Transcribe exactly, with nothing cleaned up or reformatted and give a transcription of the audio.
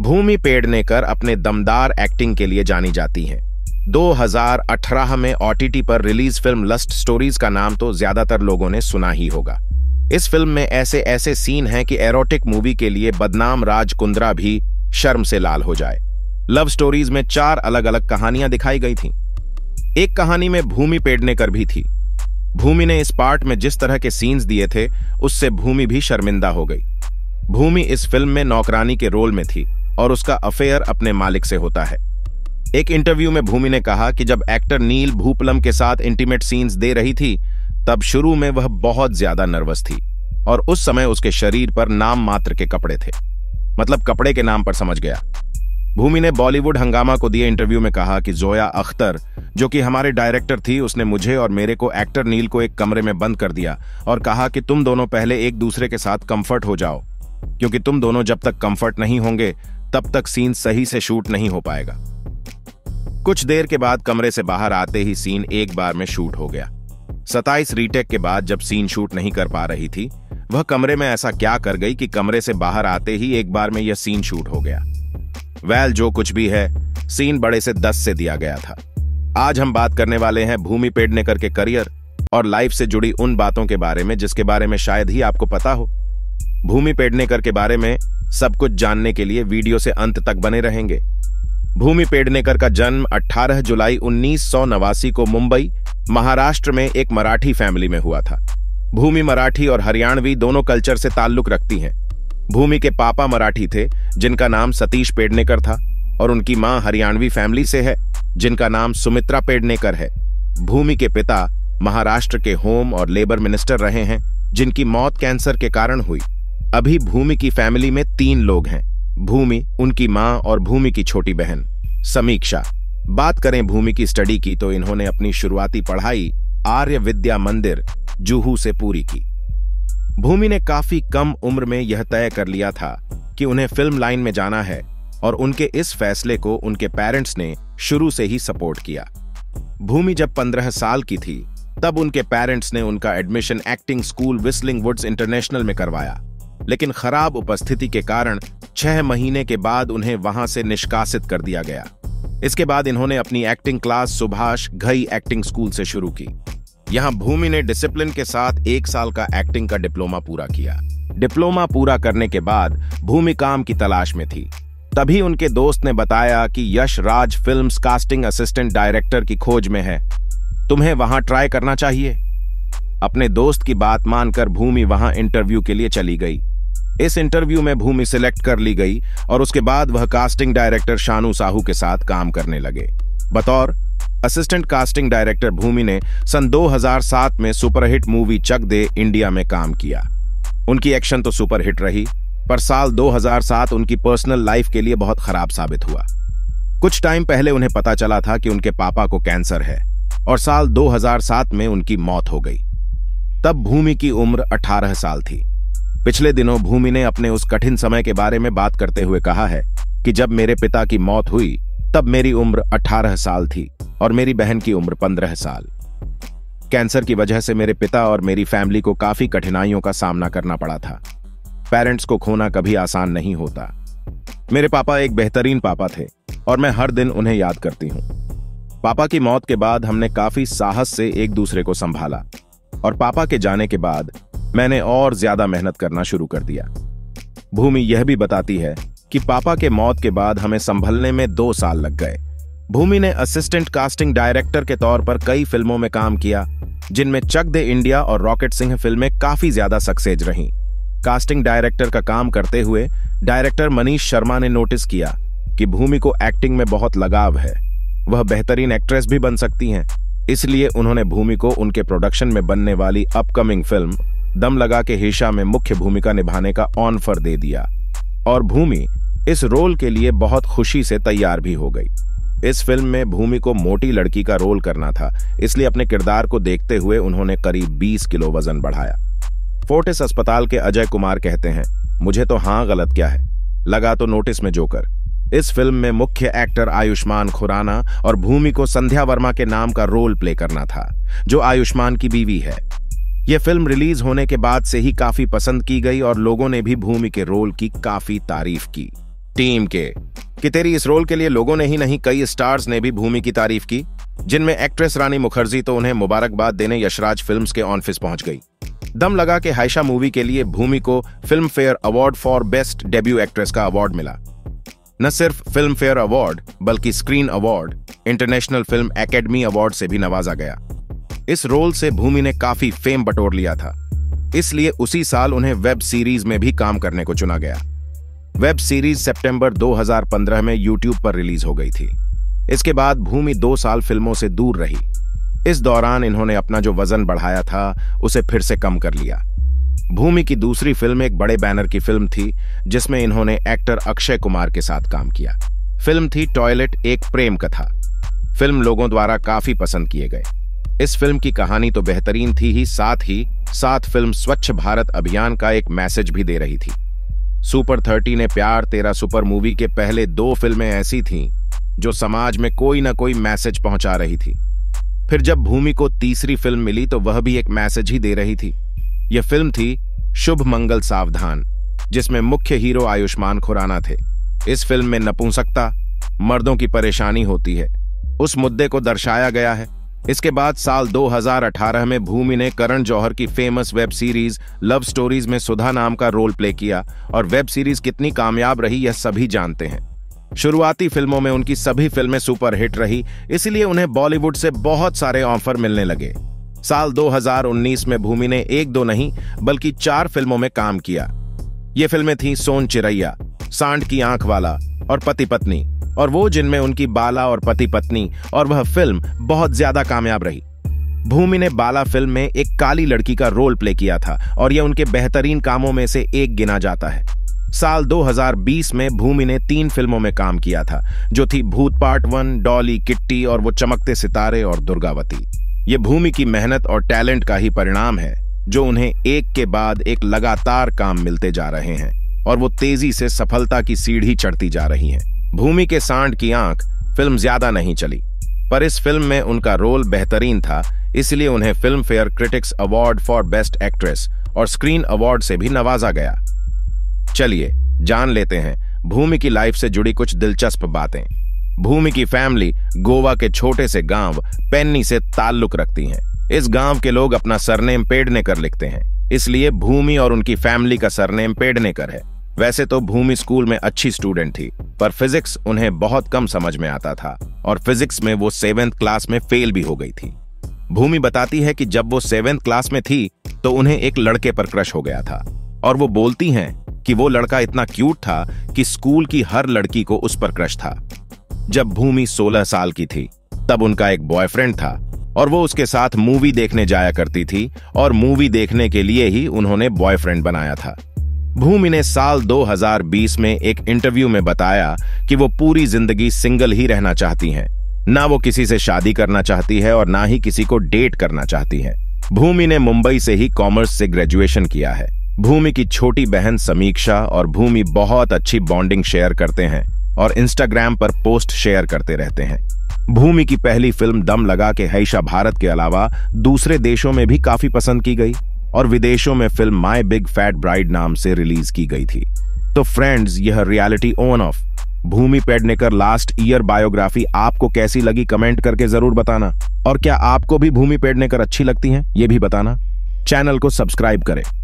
भूमि पेडनेकर अपने दमदार एक्टिंग के लिए जानी जाती हैं। दो हज़ार अठारह में ओटीटी पर रिलीज फिल्म लस्ट स्टोरीज का नाम तो ज्यादातर लोगों ने सुना ही होगा। इस फिल्म में ऐसे ऐसे सीन हैं कि एरोटिक मूवी के लिए बदनाम राज कुंद्रा भी शर्म से लाल हो जाए। लव स्टोरीज में चार अलग अलग कहानियां दिखाई गई थीं। एक कहानी में भूमि पेडनेकर भी थी। भूमि ने इस पार्ट में जिस तरह के सीन्स दिए थे उससे भूमि भी शर्मिंदा हो गई। भूमि इस फिल्म में नौकरानी के रोल में थी और उसका अफेयर अपने मालिक से होता है। एक इंटरव्यू में भूमि ने कहा कि जब एक्टर नील भूपलम के साथ इंटीमेट सीन्स दे रही थी तब शुरू में वह बहुत ज्यादा नर्वस थी और उस समय उसके शरीर पर नाम मात्र के कपड़े थे, मतलब कपड़े के नाम पर समझ गया। भूमि ने बॉलीवुड हंगामा को दिए इंटरव्यू में कहा कि जोया अख्तर, जो कि हमारे डायरेक्टर थी, उसने मुझे और मेरे को एक्टर नील को एक कमरे में बंद कर दिया और कहा कि तुम दोनों पहले एक दूसरे के साथ कंफर्ट हो जाओ, क्योंकि तुम दोनों जब तक कंफर्ट नहीं होंगे तब तक सीन सही से शूट नहीं हो पाएगा। कुछ देर के बाद कमरे से बाहर आते ही सीन एक बार में शूट हो गया। सत्ताईस रीटेक के बाद जब सीन शूट नहीं कर पा रही थी, वह कमरे में ऐसा क्या कर गई कि कमरे से बाहर आते ही एक बार में यह सीन शूट हो गया। वेल, जो कुछ भी है, सीन बड़े से दस से दिया गया था। आज हम बात करने वाले हैं भूमि पेडनेकर के करियर और लाइफ से जुड़ी उन बातों के बारे में जिसके बारे में शायद ही आपको पता हो। भूमि पेडनेकर के बारे में सब कुछ जानने के लिए वीडियो से अंत तक बने रहेंगे। भूमि पेडनेकर का जन्म अठारह जुलाई उन्नीस सौ नवासी को मुंबई, महाराष्ट्र में एक मराठी फैमिली में हुआ था। भूमि मराठी और हरियाणवी दोनों कल्चर से ताल्लुक रखती हैं। भूमि के पापा मराठी थे जिनका नाम सतीश पेडनेकर था और उनकी मां हरियाणवी फैमिली से है जिनका नाम सुमित्रा पेडनेकर है। भूमि के पिता महाराष्ट्र के होम और लेबर मिनिस्टर रहे हैं जिनकी मौत कैंसर के कारण हुई। अभी भूमि की फैमिली में तीन लोग हैं, भूमि, उनकी मां और भूमि की छोटी बहन समीक्षा। बात करें भूमि की स्टडी की तो इन्होंने अपनी शुरुआती पढ़ाई आर्य विद्या मंदिर, जुहू से पूरी की। भूमि ने काफी कम उम्र में यह तय कर लिया था कि उन्हें फिल्म लाइन में जाना है और उनके इस फैसले को उनके पेरेंट्स ने शुरू से ही सपोर्ट किया। भूमि जब पंद्रह साल की थी तब उनके पेरेंट्स ने उनका admission acting school whistling woods international में करवाया, लेकिन खराब उपस्थिति के कारण छह महीने के बाद उन्हें वहां से निष्कासित कर दिया गया। इसके बाद इन्होंने अपनी acting class Subhash Ghai acting school से शुरू की। यहां भूमि ने डिसिप्लिन के साथ एक साल का एक्टिंग का डिप्लोमा पूरा किया। डिप्लोमा पूरा करने के बाद भूमि काम की तलाश में थी। तभी उनके दोस्त ने बताया कि Yash Raj films casting assistant director की खोज में है, तुम्हें वहां ट्राई करना चाहिए। अपने दोस्त की बात मानकर भूमि वहां इंटरव्यू के लिए चली गई। इस इंटरव्यू में भूमि सिलेक्ट कर ली गई और उसके बाद वह कास्टिंग डायरेक्टर शानू साहू के साथ काम करने लगे। बतौर असिस्टेंट कास्टिंग डायरेक्टर भूमि ने सन दो हज़ार सात में superhit movie Chak De India में काम किया। उनकी एक्शन तो सुपरहिट रही, पर साल दो हज़ार सात उनकी पर्सनल लाइफ के लिए बहुत खराब साबित हुआ। कुछ टाइम पहले उन्हें पता चला था कि उनके पापा को कैंसर है और साल दो हज़ार सात में उनकी मौत हो गई। तब भूमि की उम्र अठारह साल थी। पिछले दिनों भूमि ने अपने उस कठिन समय के बारे में बात करते हुए कहा है कि जब मेरे पिता की मौत हुई तब मेरी उम्र अठारह साल थी और मेरी बहन की उम्र पंद्रह साल। कैंसर की वजह से मेरे पिता और मेरी फैमिली को काफी कठिनाइयों का सामना करना पड़ा था। पेरेंट्स को खोना कभी आसान नहीं होता। मेरे पापा एक बेहतरीन पापा थे और मैं हर दिन उन्हें याद करती हूँ। पापा की मौत के बाद हमने काफी साहस से एक दूसरे को संभाला और पापा के जाने के बाद मैंने और ज्यादा मेहनत करना शुरू कर दिया। भूमि यह भी बताती है कि पापा के मौत के बाद हमें संभलने में दो साल लग गए। भूमि ने असिस्टेंट कास्टिंग डायरेक्टर के तौर पर कई फिल्मों में काम किया, जिनमें चक दे इंडिया और रॉकेट सिंह फिल्में काफी ज्यादा सक्सेस रहीं। कास्टिंग डायरेक्टर का काम करते हुए डायरेक्टर मनीष शर्मा ने नोटिस किया कि भूमि को एक्टिंग में बहुत लगाव है, वह बेहतरीन एक्ट्रेस भी बन सकती हैं। इसलिए उन्होंने भूमि को उनके प्रोडक्शन में बनने वाली अपकमिंग फिल्म दम लगा के हेशा में मुख्य भूमिका निभाने का ऑफर दे दिया और भूमि इस रोल के लिए बहुत खुशी से तैयार भी हो गई। इस फिल्म में भूमि को मोटी लड़की का रोल करना था, इसलिए अपने किरदार को देखते हुए उन्होंने करीब बीस किलो वजन बढ़ाया। फोर्टिस अस्पताल के अजय कुमार कहते हैं, मुझे तो हाँ गलत क्या है, लगा तो नोटिस में जोकर। इस फिल्म में मुख्य एक्टर आयुष्मान खुराना और भूमि को संध्या वर्मा के नाम का रोल प्ले करना था, जो आयुष्मान की बीवी है। यह फिल्म रिलीज होने के बाद से ही काफी पसंद की गई और लोगों ने भी भूमि के रोल की काफी तारीफ की। टीम के कि तेरी इस रोल के लिए लोगों ने ही नहीं कई स्टार्स ने भी भूमि की तारीफ की, जिनमें एक्ट्रेस रानी मुखर्जी तो उन्हें मुबारकबाद देने यशराज फिल्म्स के ऑफिस पहुंच गई। दम लगा के हाइशा मूवी के लिए भूमि को Filmfare award for best debut actress का अवार्ड मिला। न सिर्फ फिल्म फेयर अवार्ड बल्कि screen award, international film academy award से भी नवाजा गया। इस रोल से भूमि ने काफी फेम बटोर लिया था, इसलिए उसी साल उन्हें वेब सीरीज में भी काम करने को चुना गया। वेब सीरीज सितंबर दो हज़ार पंद्रह में यूट्यूब पर रिलीज हो गई थी। इसके बाद भूमि दो साल फिल्मों से दूर रही। इस दौरान इन्होंने अपना जो वजन बढ़ाया था उसे फिर से कम कर लिया। भूमि की दूसरी फिल्म एक बड़े बैनर की फिल्म थी, जिसमें इन्होंने एक्टर अक्षय कुमार के साथ काम किया। फिल्म थी टॉयलेट, एक प्रेम कथा। फिल्म लोगों द्वारा काफी पसंद किए गए। इस फिल्म की कहानी तो बेहतरीन थी ही, साथ ही साथ फिल्म स्वच्छ भारत अभियान का एक मैसेज भी दे रही थी। सुपर थर्टी ने प्यार तेरा सुपर मूवी के पहले दो फिल्में ऐसी थीं जो समाज में कोई ना कोई मैसेज पहुंचा रही थी। फिर जब भूमि को तीसरी फिल्म मिली तो वह भी एक मैसेज ही दे रही थी। यह फिल्म थी शुभ मंगल सावधान, जिसमें मुख्य हीरो आयुष्मान खुराना थे। इस फिल्म में नपुंसकता, मर्दों की परेशानी होती है, उस मुद्दे को दर्शाया गया है। इसके बाद साल दो हज़ार अठारह में भूमि ने करण जौहर की famous web series love stories में सुधा नाम का रोल प्ले किया, और वेब सीरीज कितनी कामयाब रही यह सभी जानते हैं। शुरुआती फिल्मों में उनकी सभी फिल्में सुपरहिट रही, इसलिए उन्हें बॉलीवुड से बहुत सारे ऑफर मिलने लगे। साल दो हज़ार उन्नीस में भूमि ने एक दो नहीं बल्कि चार फिल्मों में काम किया। ये फिल्में थीं सोन चिरैया, सांड की आंख वाला और पति पत्नी, और वो जिनमें उनकी बाला और पति पत्नी, और वह फिल्म बहुत ज्यादा कामयाब रही। भूमि ने बाला फिल्म में एक काली लड़की का रोल प्ले किया था और यह उनके बेहतरीन कामों में से एक गिना जाता है। साल दो हज़ार बीस में भूमि ने तीन फिल्मों में काम किया था, जो थी भूत पार्ट वन, डॉली, किट्टी और वो चमकते सितारे और दुर्गावती। ये भूमि की मेहनत और टैलेंट का ही परिणाम है, जो उन्हें एक के बाद एक लगातार काम मिलते जा रहे हैं और वो तेजी से सफलता की सीढ़ी चढ़ती जा रही हैं। भूमि के सांड की आंख फिल्म ज्यादा नहीं चली, पर इस फिल्म में उनका रोल बेहतरीन था, इसलिए उन्हें Filmfare critics award for best actress और स्क्रीन अवार्ड से भी नवाजा गया। चलिए जान लेते हैं भूमि की लाइफ से जुड़ी कुछ दिलचस्प बातें। भूमि की फैमिली गोवा के छोटे से गांव पेन्नी से ताल्लुक रखती हैं। इस गांव के लोग अपना सरनेम पेडनेकर लिखते हैं, इसलिए भूमि और उनकी फैमिली का सरनेम पेडनेकर है। वैसे तो भूमि स्कूल में अच्छी स्टूडेंट थी, पर फिजिक्स उन्हें बहुत कम समझ में आता था और फिजिक्स में वो सेवेंथ क्लास में फेल भी हो गई थी। भूमि बताती है कि जब वो सेवेंथ क्लास में थी तो उन्हें एक लड़के पर क्रश हो गया था, और वो बोलती हैं कि वो लड़का इतना क्यूट था कि स्कूल की हर लड़की को उस पर क्रश था। जब भूमि सोलह साल की थी तब उनका एक बॉयफ्रेंड था और वो उसके साथ मूवी देखने जाया करती थी, और मूवी देखने के लिए ही उन्होंने बॉयफ्रेंड बनाया था। भूमि ने साल दो हज़ार बीस में एक इंटरव्यू में बताया कि वो पूरी जिंदगी सिंगल ही रहना चाहती हैं। ना वो किसी से शादी करना चाहती है और ना ही किसी को डेट करना चाहती है। भूमि ने मुंबई से ही कॉमर्स से ग्रेजुएशन किया है। भूमि की छोटी बहन समीक्षा और भूमि बहुत अच्छी बॉन्डिंग शेयर करते हैं और इंस्टाग्राम पर पोस्ट शेयर करते रहते हैं। भूमि की पहली फिल्म दम लगा के हाइशा भारत के अलावा दूसरे देशों में भी काफी पसंद की गई और विदेशों में film my big fat bride नाम से रिलीज की गई थी। तो फ्रेंड्स, यह reality on off Bhumi Pednekar last year biography आपको कैसी लगी कमेंट करके जरूर बताना। और क्या आपको भी भूमि पेडनेकर अच्छी लगती हैं, ये भी बताना। चैनल को सब्सक्राइब करें।